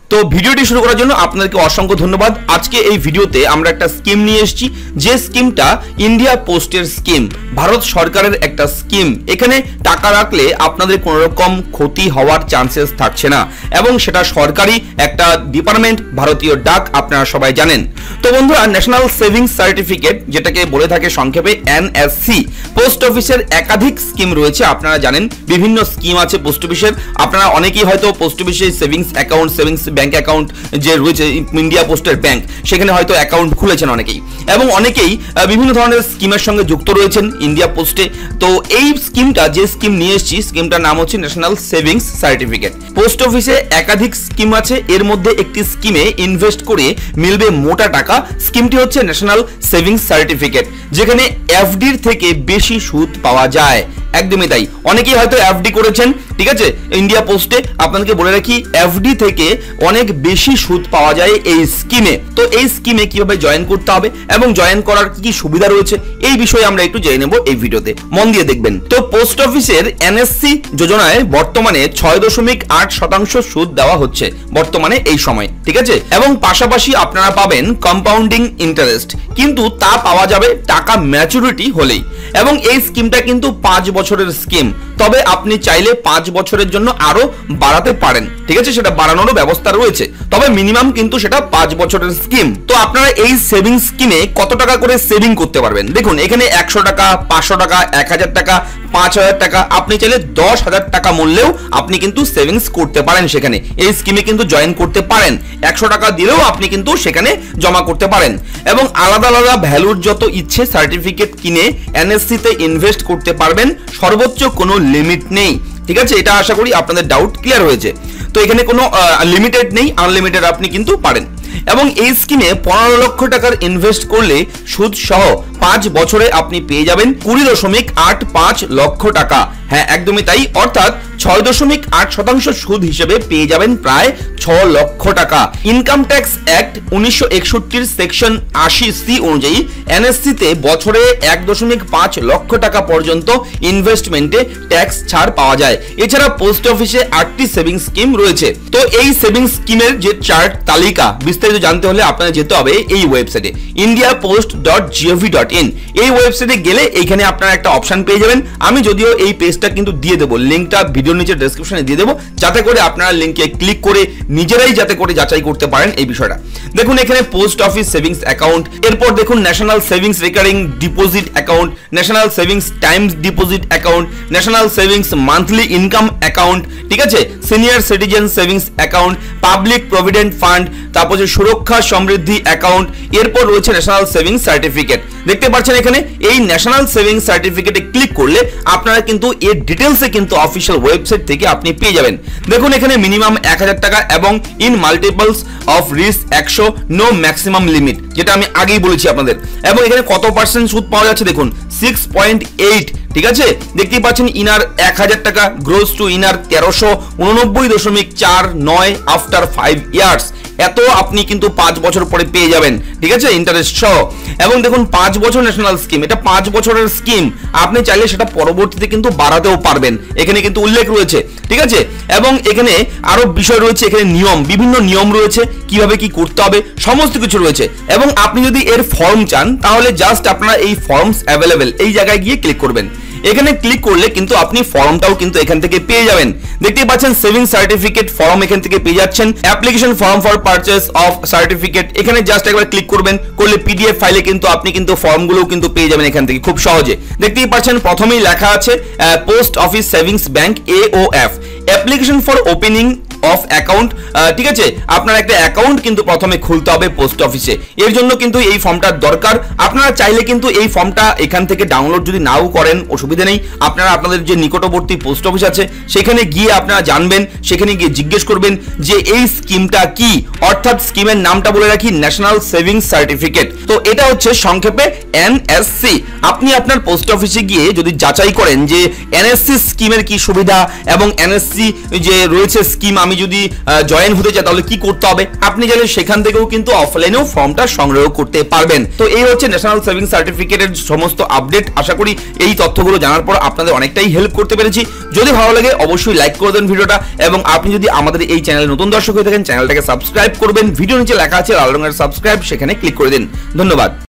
তো ভিডিওটি শুরু করার জন্য আপনাদেরকে অসংখ্য ধন্যবাদ। আজকে এই ভিডিওতে আমরা একটা স্কিম নিয়ে এসেছি, যে স্কিমটা ইন্ডিয়া পোস্টের স্কিম, ভারত সরকারের একটা স্কিম। এখানে টাকা রাখলে আপনাদের কোনো রকম ক্ষতি হওয়ার চান্সেস থাকছে না এবং সেটা সরকারি একটা ডিপার্টমেন্ট, ভারতীয় ডাক, আপনারা সবাই জানেন। তো বন্ধুরা, ন্যাশনাল সেভিংস সার্টিফিকেট, যেটাকে বলে থাকে সংক্ষেপে এনএসসি, পোস্ট অফিসের একাধিক স্কিম রয়েছে। আপনারা জানেন বিভিন্ন স্কিম আছে পোস্ট অফিসের। আপনারা অনেকেই হয়তো পোস্ট অফিসে savings account, savings bank account যে রয়েছে ইন্ডিয়া পোস্টের ব্যাংক, সেখানে হয়তো অ্যাকাউন্ট খুলেছেন অনেকেই, এবং অনেকেই বিভিন্ন ধরনের স্কিমের সঙ্গে যুক্ত রয়েছেন ইন্ডিয়া পোস্টে। তো এই স্কিমটা, যে স্কিম নিয়ে এসেছি, স্কিমটার নাম হচ্ছে ন্যাশনাল সেভিংস সার্টিফিকেট। পোস্ট অফিসে একাধিক স্কিম আছে, এর মধ্যে একটি স্কিমে ইনভেস্ট করে মিলবে মোটা টাকা। স্কিমটি হচ্ছে ন্যাশনাল সেভিংস সার্টিফিকেট, যেখানে এফডির থেকে বেশি সুদ পাওয়া যায়। একদমই তাই, অনেকেই হয়তো এফডি করেছেন, ঠিক আছে, ইন্ডিয়া পোস্টে। আপনাদেরকে বলে রাখি, এফডি থেকে অনেক বেশি সুদ পাওয়া যায় এই স্কিমে। তো এই স্কিমে কিভাবে জয়েন করতে হবে এবং জয়েন করার কি সুবিধা রয়েছে, এই বিষয়ে আমরা একটু জেনে নেব এই ভিডিওতে, মন দিয়ে দেখবেন। তো পোস্ট অফিসের এনএসসি যোজনায় বর্তমানে 6.8% সুদ দেওয়া হচ্ছে বর্তমানে এই সময়, ঠিক আছে, এবং পাশাপাশি আপনারা পাবেন কম্পাউন্ডিং ইন্টারেস্ট, কিন্তু তা পাওয়া যাবে টাকা ম্যাচুরিটি হলেই। এবং এই স্কিমটা কিন্তু 5 বছরের স্কিম, তবে আপনি চাইলে 5 বছরের জন্য আরো বাড়াতে পারেন, ঠিক আছে, সেটা বাড়ানোরও ব্যবস্থা রয়েছে, তবে মিনিমাম কিন্তু সেটা 5 বছরের স্কিম। তো আপনারা এই সেভিং স্কিমে কত টাকা করে সেভিং করতে পারবেন? দেখুন, এখানে 100 টাকা, 500 টাকা, 1000 টাকা, 5000 টাকা, আপনি চাইলে 10,000 টাকা মূল্যেও আপনি কিন্তু সেভিংস করতে পারেন। সেখানে এই স্কিমে কিন্তু জয়েন করতে পারেন। 100 টাকা দিলেও আপনি কিন্তু সেখানে জমা করতে পারেন, এবং আলাদা আলাদা ভ্যালুর যত ইচ্ছে সার্টিফিকেট কিনে এনএসসি তে ইনভেস্ট করতে পারবেন। সর্বোচ্চ কোনো লিমিট নেই, ঠিক আছে, এটা আশা করি আপনাদের ডাউট ক্লিয়ার হয়েছে। তো এখানে কোনো লিমিটেড নেই, আনলিমিটেড আপনি কিন্তু পারেন। এবং এই স্কিমে 15 লক্ষ টাকার ইনভেস্ট করলে সুদ সহ 5 বছরে আপনি পেয়ে যাবেন 20.85 লক্ষ টাকা। হ্যাঁ, একদমই তাই, অর্থাৎ 6.8% সুদ হিসেবে পেয়ে যাবেন প্রায় 6 লক্ষ টাকা। Income tax act 1961 section 80C অনুযায়ী এনএসসি তে বছরে 1.5 লক্ষ টাকা পর্যন্ত ইনভেস্টমেন্টে ট্যাক্স ছাড় পাওয়া যায়। এছাড়া পোস্ট অফিসে 8টি সেভিং স্কিম রয়েছে। তো এই সেভিং স্কিমের যে চার্ট তালিকা বিস্তারিত জানতে হলে আপনাদের যেতে হবে এই ওয়েবসাইটে indiapost.gov.in। এই ওয়েবসাইটে গেলে এখানে আপনারা একটা অপশন পেয়ে যাবেন। আমি যদিও এই পেজটা কিন্তু দিয়ে দেবো, লিঙ্কটা ভিডিওর নিচে ডেসক্রিপশনে দিয়ে দেবো, যাতে করে আপনারা লিঙ্কে ক্লিক করে নিজেরাই যাতে করে যাচাই করতে পারেন এই বিষয়টা। দেখুন, এখানে পোস্ট অফিস সেভিংস অ্যাকাউন্ট, এরপর দেখুন national savings recurring deposit account, national savings times deposit account, national savings monthly income account, ঠিক আছে, senior citizen savings account, public provident fund, তারপর যে সুরক্ষা সমৃদ্ধি অ্যাকাউন্ট, এরপর রয়েছে ন্যাশনাল সেভিংস সার্টিফিকেট। দেখতে পাচ্ছেন এখানে এই ন্যাশনাল সেভিংস সার্টিফিকেটে ক্লিক করলে আপনারা কিন্তু এর ডিটেলসে কিন্তু অফিশিয়াল ওয়েবসাইট থেকে আপনি পেয়ে যাবেন। দেখুন, এখানে মিনিমাম 1000 টাকা এবং in multiples of risk 100, no maximum limit, যেটা আমি আগেই বলেছি আপনাদের। এবং এখানে কত পার্সেন্ট সুদ পাওয়া যাচ্ছে দেখুন, 6.8, ঠিক আছে, দেখতেই পাচ্ছেন। ইনার 1000 টাকা, গ্রোস টু ইনার 1389.49 আফটার 5 ইয়ার্স। এত আপনি কিন্তু 5 বছর পরে পেয়ে যাবেন, ঠিক আছে, ইন্টারেস্ট সহ। এবং দেখুন, 5 বছর ন্যাশনাল স্কিম, এটা 5 বছরের স্কিম, আপনি চাইলে সেটা পরবর্তীতে কিন্তু বাড়াতেও পারবেন, এখানে কিন্তু উল্লেখ রয়েছে, ঠিক আছে। এবং এখানে আরো বিষয় রয়েছে, এখানে নিয়ম, বিভিন্ন নিয়ম রয়েছে, কিভাবে কি করতে হবে সমস্ত কিছু রয়েছে। এবং আপনি যদি এর ফর্ম চান, তাহলে জাস্ট আপনারা এই ফর্মস অ্যাভেলেবেল এই জায়গায় গিয়ে ক্লিক করবেন। এখানে ক্লিক করলে কিন্তু আপনি ফর্মটাও কিন্তু এখান থেকে পেয়ে যাবেন। দেখতেই পাচ্ছেন সেভিং সার্টিফিকেট ফর্ম এখান থেকে পেয়ে যাচ্ছেন। Application form for purchase of certificate, এখানে জাস্ট একবার ক্লিক করবেন, করলে পিডিএফ ফাইলে কিন্তু আপনি কিন্তু ফর্মগুলোও কিন্তু পেয়ে যাবেন এখান থেকে খুব সহজে। দেখতেই পাচ্ছেন প্রথমেই লেখা আছে post office savings bank AOF, application for opening of account, ঠিক আছে, আপনার একটা অ্যাকাউন্ট কিন্তু প্রথমে খুলতে হবে পোস্ট অফিসে, এর জন্য কিন্তু এই ফর্মটার দরকার। আপনারা চাইলে কিন্তু এই ফর্মটা এখান থেকে ডাউনলোড যদি নাও করেন, অসুবিধা নেই, আপনারা আপনাদের যে নিকটবর্তী পোস্ট অফিস আছে সেখানে গিয়ে আপনারা জানবেন, সেখানে গিয়ে জিজ্ঞেস করবেন যে এই স্কিমটা কি, অর্থাৎ স্কিমের নামটা বলে রাখি ন্যাশনাল সেভিংস সার্টিফিকেট। তো এটা হচ্ছে সংক্ষেপে এনএসসি। আপনি আপনার পোস্ট অফিসে গিয়ে যদি যাচাই করেন যে এনএসসি স্কিমের কি সুবিধা এবং এনএসসি যে রয়েছে স্কিম আমি যদি জয়েন হতে চাই তাহলে কি করতে হবে, আপনি চাইলে সেখান থেকেও কিন্তু অফলাইনেও ফর্মটা সংগ্রহ করতে পারবেন। তো এই হচ্ছে ন্যাশনাল সেভিংস সার্টিফিকেটের সমস্ত আপডেট। আশা করি এই তথ্যগুলো জানার পর আপনাদের অনেকটাই হেল্প করতে পেরেছি। যদি ভালো লাগে অবশ্যই লাইক করে দেন ভিডিওটা, এবং আপনি যদি আমাদের এই চ্যানেলে নতুন দর্শক হয়ে থাকেন চ্যানেলটাকে সাবস্ক্রাইব করবেন। ভিডিও নিচে লেখা আছে লাল রঙের সাবস্ক্রাইব, সেখানে ক্লিক করে দিন। ধন্যবাদ।